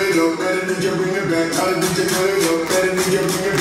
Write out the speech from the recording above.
it up, better than you bring it back. All the DJ put it up, better than you bring it back.